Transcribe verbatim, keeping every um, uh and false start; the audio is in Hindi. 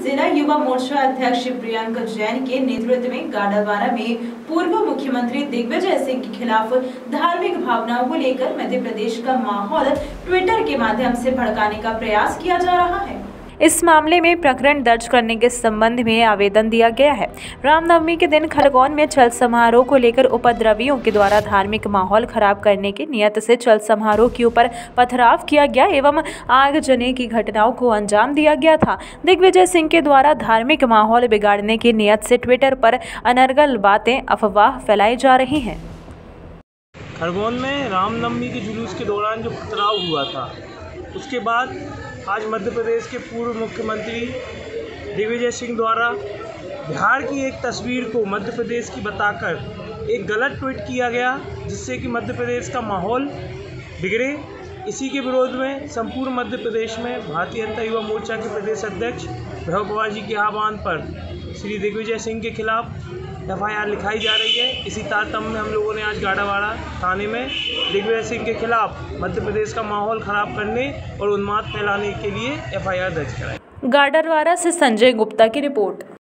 जिला युवा मोर्चा अध्यक्ष प्रियंक जैन के नेतृत्व में गाड़ावाड़ा में पूर्व मुख्यमंत्री दिग्विजय सिंह के खिलाफ धार्मिक भावनाओं को लेकर मध्य प्रदेश का माहौल ट्विटर के माध्यम से भड़काने का प्रयास किया जा रहा है। इस मामले में प्रकरण दर्ज करने के संबंध में आवेदन दिया गया है। रामनवमी के दिन खरगोन में चल समारोह को लेकर उपद्रवियों के द्वारा धार्मिक माहौल खराब करने की नियत से चल समारोह के ऊपर पथराव किया गया एवं आगजनी की घटनाओं को अंजाम दिया गया था। दिग्विजय सिंह के द्वारा धार्मिक माहौल बिगाड़ने की नियत से ट्विटर पर अनर्गल बातें अफवाह फैलाई जा रही हैं। खरगोन में रामनवमी के जुलूस के दौरान जो पथराव हुआ था, उसके बाद आज मध्य प्रदेश के पूर्व मुख्यमंत्री दिग्विजय सिंह द्वारा बिहार की एक तस्वीर को मध्य प्रदेश की बताकर एक गलत ट्वीट किया गया, जिससे कि मध्य प्रदेश का माहौल बिगड़े। इसी के विरोध में संपूर्ण मध्य प्रदेश में भारतीय जनता युवा मोर्चा के प्रदेश अध्यक्ष भैरव पवार जी के आह्वान पर श्री दिग्विजय सिंह के खिलाफ एफ आई आर लिखाई जा रही है। इसी तारतम्य में हम लोगों ने आज गाड़ावाड़ा थाने में दिग्विजय सिंह के खिलाफ मध्य प्रदेश का माहौल खराब करने और उन्माद फैलाने के लिए एफ आई आर दर्ज कराई। गाड़ावाड़ा से संजय गुप्ता की रिपोर्ट।